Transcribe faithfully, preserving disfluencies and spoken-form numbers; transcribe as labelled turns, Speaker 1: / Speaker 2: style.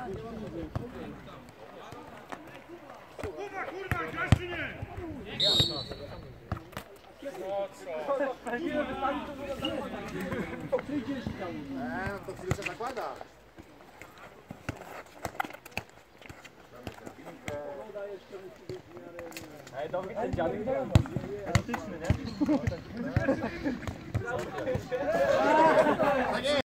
Speaker 1: Kurwa, kurwa, grasz czy nie? No co?
Speaker 2: Eee, to chwilę się zakłada.
Speaker 3: Ej, dobry ten dziadek erotyczny, nie?